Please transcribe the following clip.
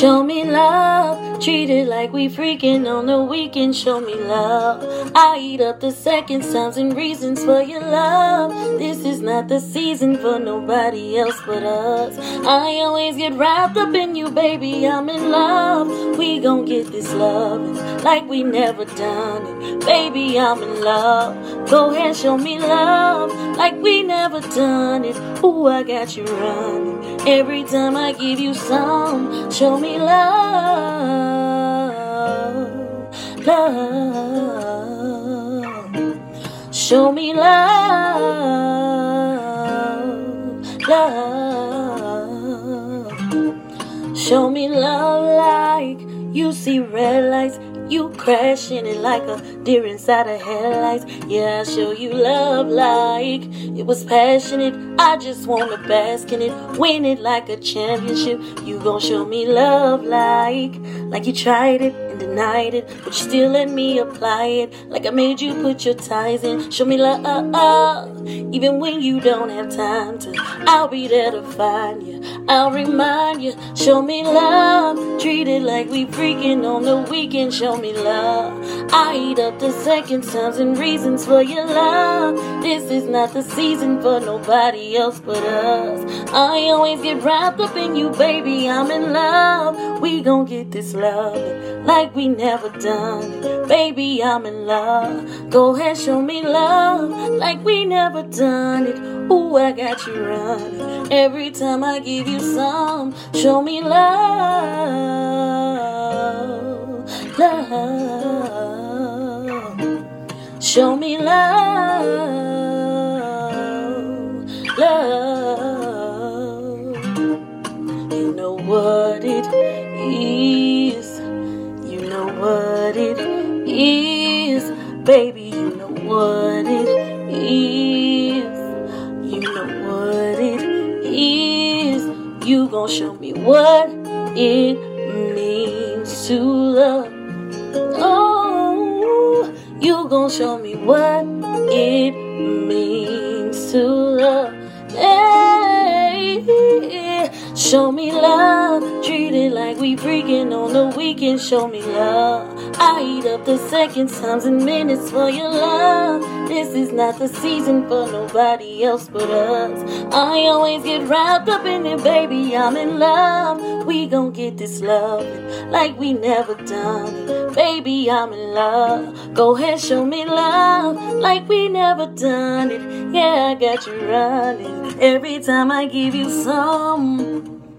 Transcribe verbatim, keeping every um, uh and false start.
Show me love, treat it like we freaking on the weekend. Show me love, I eat up the seconds, times, and reasons for your love. This is not the season for nobody else but us. I always get wrapped up in you, baby, I'm in love. We gon' get this love like we never done it. Baby, I'm in love. Go ahead, show me love like we never done it. Ooh, I got you running every time I give you some. Show me love, love. Show me love, love. Show me love like you see red lights, you crashing it like a deer inside of headlights. Yeah, I show you love like it was passionate. I just wanna bask in it, win it like a championship. You gon' show me love like like you tried it and denied it, but you still let me apply it. Like I made you put your ties in. Show me love, even when you don't have time to. I'll be there to find you, I'll remind you. Show me love, treat it like we freaking on the weekend. Show me love, I eat up the seconds, times, and reasons for your love. This is not the season for nobody else but us. I always get wrapped up in you, baby, I'm in love. We gon' get this love like we never done it. Baby, I'm in love. Go ahead, show me love like we never done it. Ooh, I got you running every time I give you some. Show me love, love. Show me love, love. You know what it is, you know what it is, baby, you know what it is, you know what it is. You gon' show me what it means to love. Oh, you gon' show me what it means to love. Hey, show me love, treat it like we freaking on the weekend. Show me love, I eat up the seconds, times, and minutes for your love. This is not the season for nobody else but us. I always get wrapped up in it, baby, I'm in love. We gon' get this love like we never done it. Baby, I'm in love. Go ahead, show me love like we never done it. Yeah, I got you running every time I give you some.